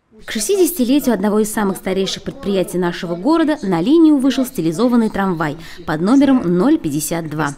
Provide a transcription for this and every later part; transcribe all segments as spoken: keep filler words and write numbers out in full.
К шестидесятилетию одного из самых старейших предприятий нашего города на линию вышел стилизованный трамвай под номером ноль пятьдесят два.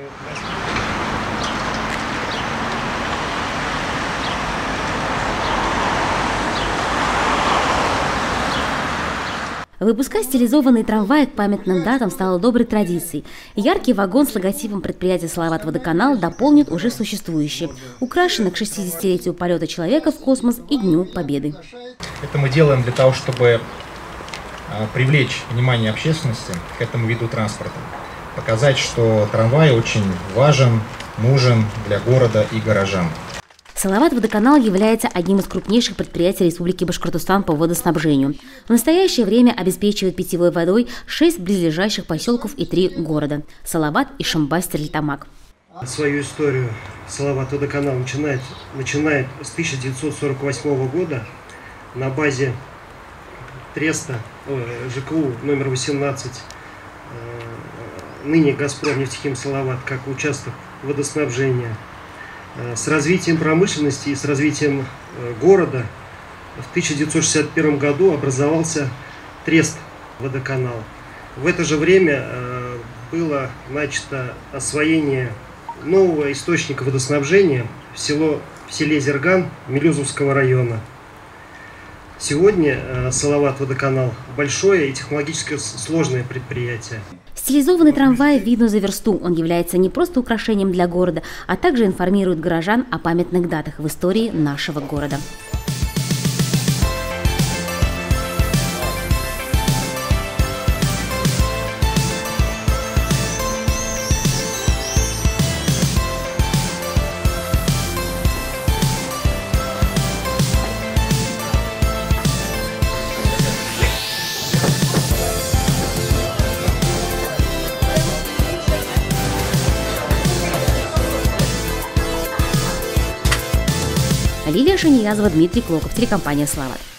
Выпускать стилизованные трамваи к памятным датам стало доброй традицией. Яркий вагон с логотипом предприятия «Салават-Водоканал» дополнит уже существующий, украшенный к шестидесятилетию полета человека в космос и Дню Победы. Это мы делаем для того, чтобы привлечь внимание общественности к этому виду транспорта. Показать, что трамвай очень важен, нужен для города и горожан. «Салават-Водоканал» является одним из крупнейших предприятий Республики Башкортостан по водоснабжению. В настоящее время обеспечивает питьевой водой шесть близлежащих поселков и три города – Салават, Ишимбай, Стерлитамак. Свою историю «Салават-Водоканал» начинает, начинает с тысяча девятьсот сорок восьмого года на базе Треста, ЖКУ номер восемнадцать, ныне «Газпром нефтехим Салават», как участок водоснабжения. С развитием промышленности и с развитием города в тысяча девятьсот шестьдесят первом году образовался Трест водоканал. В это же время было начато освоение нового источника водоснабжения в, село, в селе Зерган Мелюзовского района. Сегодня Салават-Водоканал большое и технологически сложное предприятие. Стилизованный трамвай видно за версту. Он является не просто украшением для города, а также информирует горожан о памятных датах в истории нашего города. Лилия Шаниязова, Дмитрий Клоков, телекомпания «Салават».